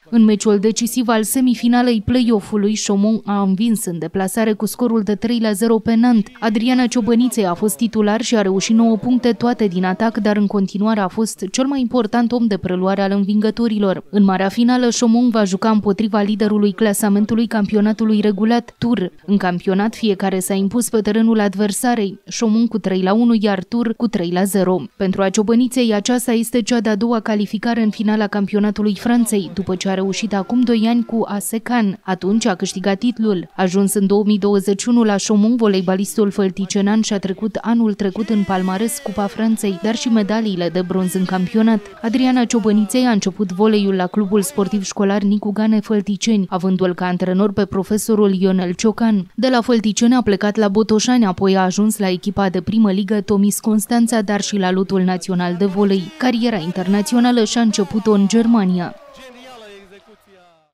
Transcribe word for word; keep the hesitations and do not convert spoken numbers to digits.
În meciul decisiv al semifinalei play-off-ului, Chaumont a învins în deplasare cu scorul de trei la zero pe Nantes. Adriana Ciobăniței a fost titular și a reușit nouă puncte, toate din atac, dar în continuare a fost cel mai important om de preluare al învingătorilor. În marea finală, Chaumont va juca împotriva liderului clasamentului campionatului regulat, Tours. În campionat, fiecare s-a impus pe terenul adversarei, Chaumont cu trei la unu, iar Tours cu trei la zero. Pentru a Ciobăniței, aceasta este cea de-a doua calificare în finala campionatului Franței, după ce a reușit acum doi ani cu A S Cannes. Atunci a câștigat titlul. Ajuns în două mii douăzeci și unu la Chaumont, voleibalistul fălticenan și-a trecut anul trecut în palmares Cupa Franței, dar și medaliile de bronz în campionat. Adriana Ciobăniței a început voleiul la clubul sportiv școlar Nicu Gane Fălticeni, avându-l ca antrenor pe profesorul Ionel Ciocan. De la Fălticeni a plecat la Botoșani, apoi a ajuns la echipa de primă ligă Tomis Constanța, dar și la lotul național de volei. Cariera internațională și-a început-o în Germania.